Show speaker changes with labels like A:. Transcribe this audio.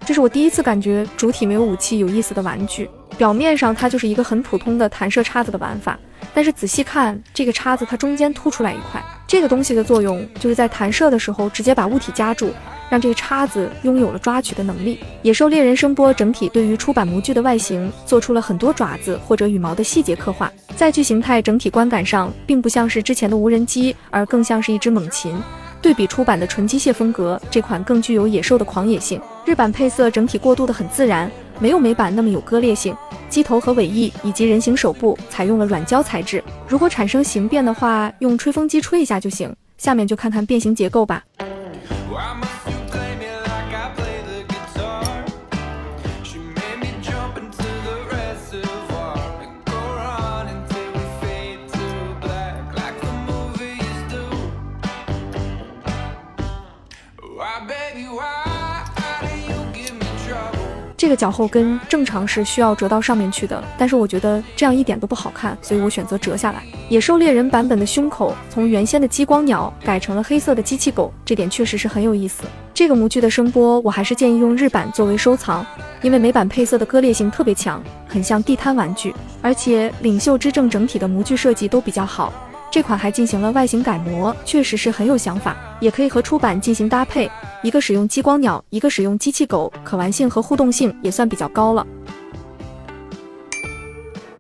A: 这是我第一次感觉主体没有武器有意思的玩具。表面上它就是一个很普通的弹射叉子的玩法，但是仔细看这个叉子，它中间凸出来一块，这个东西的作用就是在弹射的时候直接把物体夹住，让这个叉子拥有了抓取的能力。野兽猎人声波整体对于出版模具的外形做出了很多爪子或者羽毛的细节刻画，在具形态整体观感上并不像是之前的无人机，而更像是一只猛禽。对比出版的纯机械风格，这款更具有野兽的狂野性。日版配色整体过渡的很自然，没有美版那么有割裂性。机头和尾翼以及人形手部采用了软胶材质，如果产生形变的话，用吹风机吹一下就行。下面就看看变形结构吧。这个脚后跟正常是需要折到上面去的，但是我觉得这样一点都不好看，所以我选择折下来。野兽猎人版本的胸口从原先的激光鸟改成了黑色的机器狗，这点确实是很有意思。这个模具的声波我还是建议用日版作为收藏，因为美版配色的割裂性特别强，很像地摊玩具，而且领袖之证整体的模具设计都比较好。这款还进行了外形改模，确实是很有想法，也可以和出版进行搭配，一个使用激光鸟，一个使用机器狗，可玩性和互动性也算比较高了。